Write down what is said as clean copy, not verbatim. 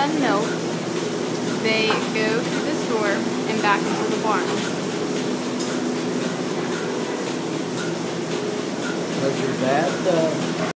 done milked, they go to the store and back into the barn. Does your dad